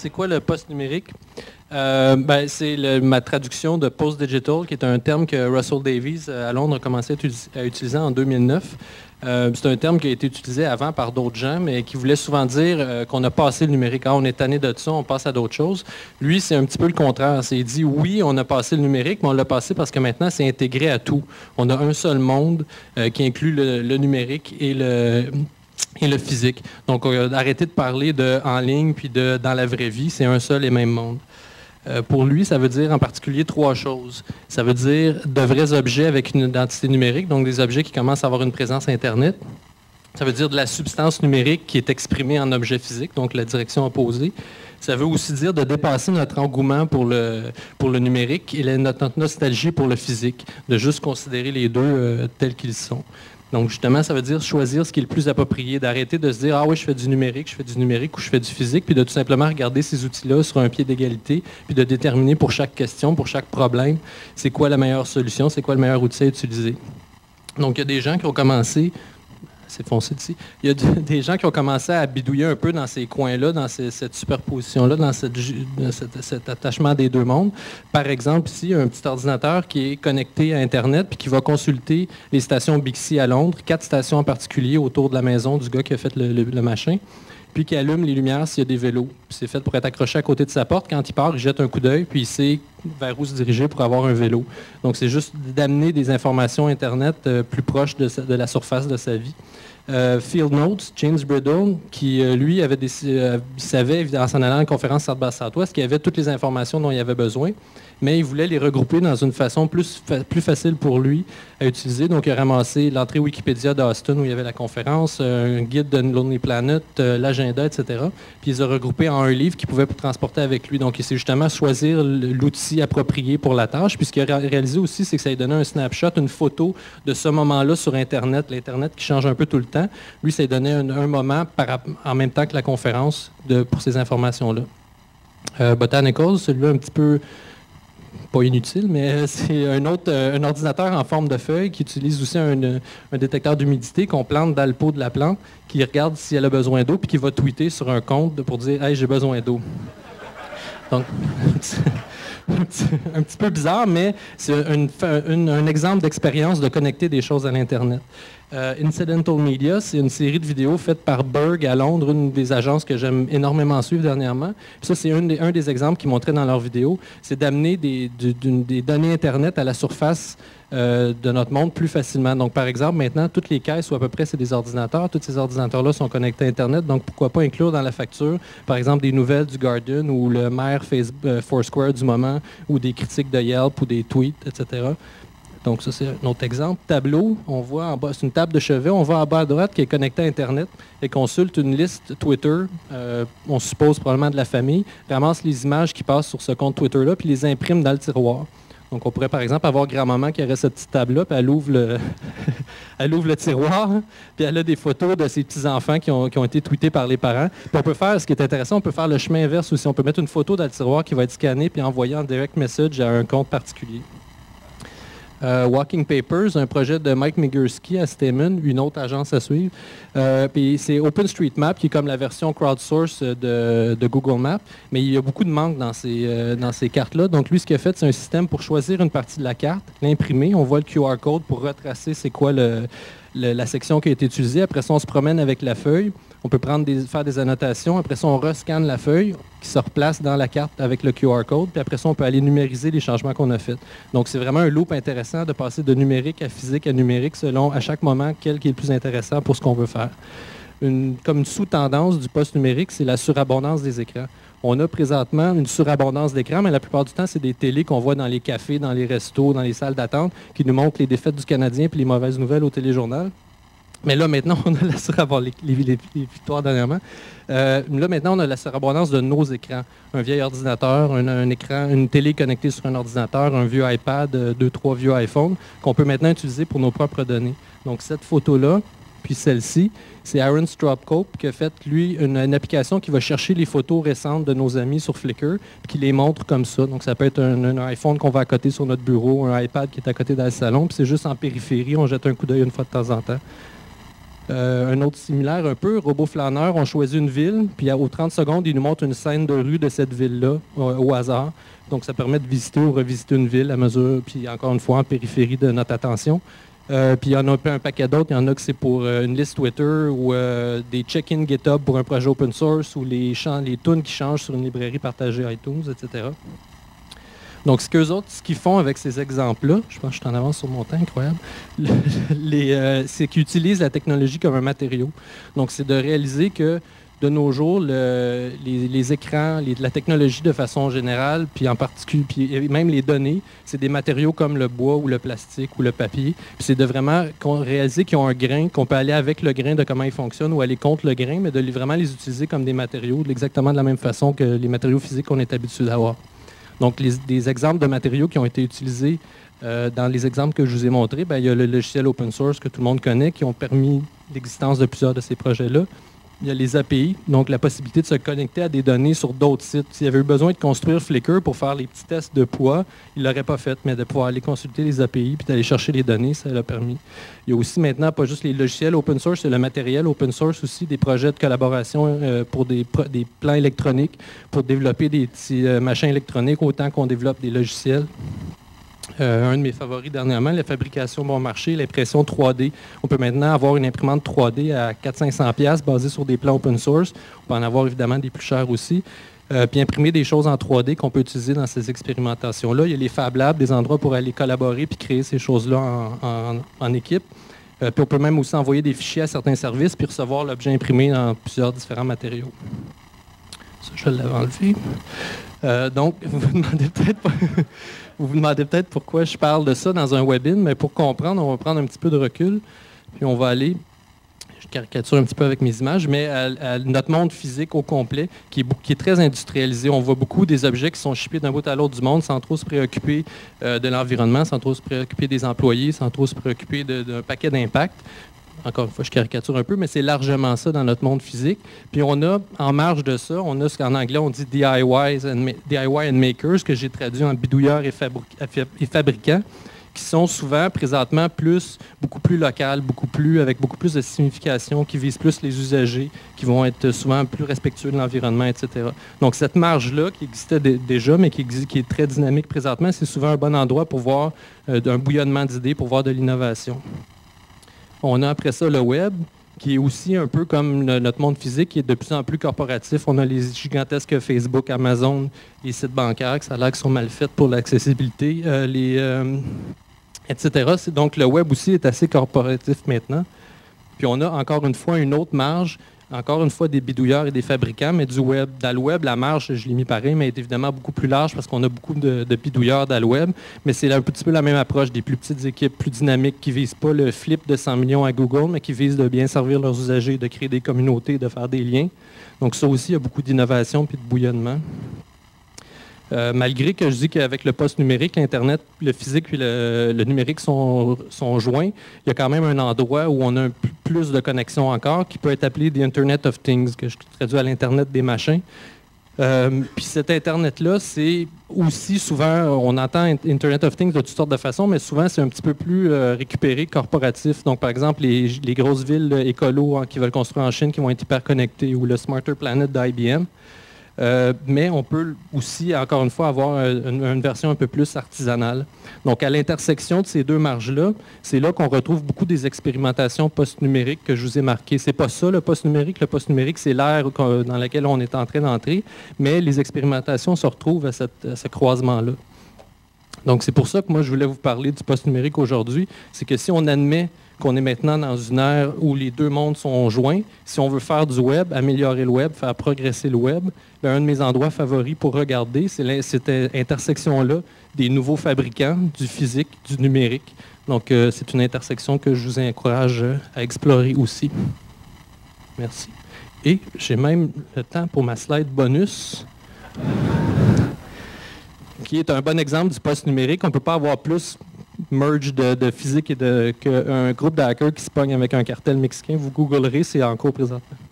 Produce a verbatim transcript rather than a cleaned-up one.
C'est quoi le post-numérique? Euh, ben, c'est le, ma traduction de post-digital, qui est un terme que Russell Davies à Londres a commencé à, à utiliser en deux mille neuf. Euh, c'est un terme qui a été utilisé avant par d'autres gens, mais qui voulait souvent dire euh, qu'on a passé le numérique. Ah, on est tanné de ça, on passe à d'autres choses. Lui, c'est un petit peu le contraire. C'est dit, oui, on a passé le numérique, mais on l'a passé parce que maintenant, c'est intégré à tout. On a un seul monde euh, qui inclut le, le numérique et le... et le physique. Donc, on a arrêté de parler de en ligne puis de dans la vraie vie, c'est un seul et même monde. Euh, pour lui, ça veut dire en particulier trois choses. Ça veut dire de vrais objets avec une identité numérique, donc des objets qui commencent à avoir une présence Internet. Ça veut dire de la substance numérique qui est exprimée en objet physique, donc la direction opposée. Ça veut aussi dire de dépasser notre engouement pour le, pour le numérique et la, notre, notre nostalgie pour le physique, de juste considérer les deux euh, tels qu'ils sont. Donc, justement, ça veut dire choisir ce qui est le plus approprié, d'arrêter de se dire « Ah oui, je fais du numérique, je fais du numérique ou je fais du physique », puis de tout simplement regarder ces outils-là sur un pied d'égalité, puis de déterminer pour chaque question, pour chaque problème, c'est quoi la meilleure solution, c'est quoi le meilleur outil à utiliser. Donc, il y a des gens qui ont commencé... C'est foncé ici. Il y a des gens qui ont commencé à bidouiller un peu dans ces coins-là, dans ces, cette superposition-là, dans cette, cette, cet attachement des deux mondes. Par exemple, ici, il y a un petit ordinateur qui est connecté à Internet puis qui va consulter les stations Bixby à Londres, quatre stations en particulier autour de la maison du gars qui a fait le, le, le machin, puis qui allume les lumières s'il y a des vélos. C'est fait pour être accroché à côté de sa porte. Quand il part, il jette un coup d'œil, puis il sait vers où se diriger pour avoir un vélo. Donc, c'est juste d'amener des informations Internet euh, plus proches de, de la surface de sa vie. Euh, Field Notes, James Bridle, qui, euh, lui, avait des, euh, savait, en s'en allant à une conférence South by Southwest, qu'il avait toutes les informations dont il avait besoin, mais il voulait les regrouper dans une façon plus, fa plus facile pour lui à utiliser. Donc, il a ramassé l'entrée Wikipédia d'Austin où il y avait la conférence, euh, un guide de Lonely Planet, euh, l'agenda, et cetera. Puis, il les a regroupés en un livre qu'il pouvait transporter avec lui. Donc, il s'est justement choisir l'outil approprié pour la tâche. Puis, ce qu'il a réalisé aussi, c'est que ça lui donnait un snapshot, une photo de ce moment-là sur Internet, l'Internet qui change un peu tout le temps. Lui, ça lui donnait un, un moment par, en même temps que la conférence de, pour ces informations-là. Euh, Botanicals, celui-là un petit peu... pas inutile, mais c'est un autre un ordinateur en forme de feuille qui utilise aussi un, un détecteur d'humidité qu'on plante dans le pot de la plante, qui regarde si elle a besoin d'eau, puis qui va tweeter sur un compte pour dire « Hey, j'ai besoin d'eau ». Donc, un petit peu bizarre, mais c'est une, une, un exemple d'expérience de connecter des choses à l'Internet. Euh, Incidental Media, c'est une série de vidéos faite par Berg à Londres, une des agences que j'aime énormément suivre dernièrement. Puis ça, c'est un des, un des exemples qu'ils montraient dans leurs vidéos, c'est d'amener des, des données Internet à la surface euh, de notre monde plus facilement. Donc, par exemple, maintenant, toutes les caisses, ou à peu près, c'est des ordinateurs. Tous ces ordinateurs-là sont connectés à Internet. Donc, pourquoi pas inclure dans la facture, par exemple, des nouvelles du Guardian ou le maire Facebook, euh, Foursquare du moment, ou des critiques de Yelp ou des tweets, et cetera. Donc, ça, c'est un autre exemple. Tableau, on voit en bas, c'est une table de chevet. On voit en bas à droite qui est connectée à Internet et consulte une liste Twitter, euh, on suppose probablement de la famille, ramasse les images qui passent sur ce compte Twitter-là, puis les imprime dans le tiroir. Donc, on pourrait, par exemple, avoir grand-maman qui aurait cette petite table-là, puis elle ouvre le, elle ouvre le tiroir, hein, puis elle a des photos de ses petits-enfants qui ont, qui ont été tweetés par les parents. Puis on peut faire, ce qui est intéressant, on peut faire le chemin inverse aussi. On peut mettre une photo dans le tiroir qui va être scannée puis envoyée en direct message à un compte particulier. Euh, Walking Papers, un projet de Mike Migurski à Stamen, une autre agence à suivre. Euh, puis c'est OpenStreetMap qui est comme la version crowdsource de, de Google Maps, mais il y a beaucoup de manques dans ces, euh, dans ces cartes-là. Donc lui, ce qu'il a fait, c'est un système pour choisir une partie de la carte, l'imprimer. On voit le Q R code pour retracer c'est quoi le, le, la section qui a été utilisée. Après ça, on se promène avec la feuille. On peut prendre des, faire des annotations. Après ça, on rescanne la feuille qui se replace dans la carte avec le Q R code. Puis après ça, on peut aller numériser les changements qu'on a faits. Donc, c'est vraiment un loop intéressant de passer de numérique à physique à numérique selon, à chaque moment, quel qui est le plus intéressant pour ce qu'on veut faire. Une, comme une sous-tendance du post-numérique, c'est la surabondance des écrans. On a présentement une surabondance d'écrans, mais la plupart du temps, c'est des télés qu'on voit dans les cafés, dans les restos, dans les salles d'attente, qui nous montrent les défaites du Canadien puis les mauvaises nouvelles au téléjournal. Mais là, maintenant, on a la surabondance, les, les, les victoires dernièrement. Euh, là, maintenant, on a la surabondance de nos écrans. Un vieil ordinateur, un, un écran, une télé connectée sur un ordinateur, un vieux iPad, euh, deux, trois vieux iPhones, qu'on peut maintenant utiliser pour nos propres données. Donc, cette photo-là, puis celle-ci, c'est Aaron Stropcope qui a fait, lui, une, une application qui va chercher les photos récentes de nos amis sur Flickr, puis qui les montre comme ça. Donc, ça peut être un, un iPhone qu'on va à côté sur notre bureau, un iPad qui est à côté dans le salon, puis c'est juste en périphérie, on jette un coup d'œil une fois de temps en temps. Euh, un autre similaire un peu, Robot Flâneur, on choisit une ville, puis aux trente secondes, il nous montre une scène de rue de cette ville-là, au, au hasard. Donc, ça permet de visiter ou revisiter une ville à mesure, puis encore une fois, en périphérie de notre attention. Euh, puis il y en a un, peu un paquet d'autres. Il y en a que c'est pour euh, une liste Twitter ou euh, des check-in GitHub pour un projet open source ou les, les tunes qui changent sur une librairie partagée iTunes, et cetera. Donc, ce qu'eux autres, ce qu'ils font avec ces exemples-là, je pense que je suis en avance sur mon temps, incroyable, les, euh, c'est qu'ils utilisent la technologie comme un matériau. Donc, c'est de réaliser que de nos jours, le, les, les écrans, les, la technologie de façon générale, puis en particulier, puis même les données, c'est des matériaux comme le bois ou le plastique ou le papier. Puis c'est de vraiment réaliser qu'ils ont un grain, qu'on peut aller avec le grain de comment ils fonctionnent ou aller contre le grain, mais de les, vraiment les utiliser comme des matériaux, exactement de la même façon que les matériaux physiques qu'on est habitué d'avoir. Donc, les, des exemples de matériaux qui ont été utilisés euh, dans les exemples que je vous ai montrés, bien, il y a le logiciel open source que tout le monde connaît, qui ont permis l'existence de plusieurs de ces projets-là. Il y a les A P I, donc la possibilité de se connecter à des données sur d'autres sites. S'il y avait eu besoin de construire Flickr pour faire les petits tests de poids, il ne l'aurait pas fait, mais de pouvoir aller consulter les A P I puis d'aller chercher les données, ça l'a permis. Il y a aussi maintenant, pas juste les logiciels open source, c'est le matériel open source aussi, des projets de collaboration euh, pour des, des plans électroniques, pour développer des petits euh, machins électroniques autant qu'on développe des logiciels. Euh, un de mes favoris dernièrement, la fabrication bon marché, l'impression trois D. On peut maintenant avoir une imprimante trois D à quatre à cinq cents dollars basée sur des plans open source. On peut en avoir évidemment des plus chers aussi. Euh, puis imprimer des choses en trois D qu'on peut utiliser dans ces expérimentations-là. Il y a les Fab Labs, des endroits pour aller collaborer puis créer ces choses-là en, en, en équipe. Euh, puis on peut même aussi envoyer des fichiers à certains services puis recevoir l'objet imprimé dans plusieurs différents matériaux. Ça, je l'avais enlevé. Euh, donc, vous vous demandez peut-être pas... Vous vous demandez peut-être pourquoi je parle de ça dans un webin, mais pour comprendre, on va prendre un petit peu de recul, puis on va aller, je caricature un petit peu avec mes images, mais à, à notre monde physique au complet, qui est, qui est très industrialisé. On voit beaucoup des objets qui sont shippés d'un bout à l'autre du monde sans trop se préoccuper euh, de l'environnement, sans trop se préoccuper des employés, sans trop se préoccuper d'un paquet d'impacts. Encore une fois, je caricature un peu, mais c'est largement ça dans notre monde physique. Puis on a, en marge de ça, on a ce qu'en anglais on dit D I Ys and, D I Y and makers, que j'ai traduit en bidouilleurs et, et fabricants, qui sont souvent, présentement, plus, beaucoup plus locales, beaucoup plus, avec beaucoup plus de signification, qui visent plus les usagers, qui vont être souvent plus respectueux de l'environnement, et cetera. Donc cette marge-là, qui existait déjà, mais qui, existe, qui est très dynamique présentement, c'est souvent un bon endroit pour voir euh, un bouillonnement d'idées, pour voir de l'innovation. On a après ça le web, qui est aussi un peu comme le, notre monde physique, qui est de plus en plus corporatif. On a les gigantesques Facebook, Amazon, les sites bancaires, que ça a l'air qu'ils sont mal faits pour l'accessibilité, euh, les, euh, et cetera. Donc le web aussi est assez corporatif maintenant. Puis on a encore une fois une autre marge, encore une fois des bidouilleurs et des fabricants, mais du web. Dans le web, la marge, je l'ai mis pareil, mais est évidemment beaucoup plus large parce qu'on a beaucoup de, de bidouilleurs dans le web. Mais c'est un petit peu la même approche des plus petites équipes, plus dynamiques, qui ne visent pas le flip de cent millions à Google, mais qui visent de bien servir leurs usagers, de créer des communautés, de faire des liens. Donc ça aussi, il y a beaucoup d'innovation et de bouillonnement. Euh, malgré que je dis qu'avec le post-numérique, l'Internet, le physique et le, le numérique sont, sont joints, il y a quand même un endroit où on a un plus de connexion encore, qui peut être appelé « The Internet of Things », que je traduis à l'Internet des machins. Euh, Puis cet Internet-là, c'est aussi souvent, on entend « Internet of Things » de toutes sortes de façons, mais souvent c'est un petit peu plus euh, récupéré, corporatif. Donc par exemple, les, les grosses villes écolos hein, qui veulent construire en Chine, qui vont être hyper connectées, ou le Smarter Planet d'I B M. Euh, mais on peut aussi, encore une fois, avoir une, une version un peu plus artisanale. Donc, à l'intersection de ces deux marges-là, c'est là qu'on retrouve beaucoup des expérimentations post-numériques que je vous ai marquées. Ce n'est pas ça, le post-numérique. Le post-numérique, c'est l'ère dans laquelle on est en train d'entrer, mais les expérimentations se retrouvent à, cette, à ce croisement-là. Donc, c'est pour ça que moi, je voulais vous parler du post-numérique aujourd'hui. C'est que si on admet qu'on est maintenant dans une ère où les deux mondes sont joints, si on veut faire du web, améliorer le web, faire progresser le web, bien, un de mes endroits favoris pour regarder, c'est cette intersection-là des nouveaux fabricants, du physique, du numérique. Donc, euh, c'est une intersection que je vous encourage à explorer aussi. Merci. Et j'ai même le temps pour ma slide bonus, qui est un bon exemple du post-numérique. On ne peut pas avoir plus merge de, de physique et de qu'un groupe de hackers qui se pogne avec un cartel mexicain. Vous googlerez, c'est en cours présentement.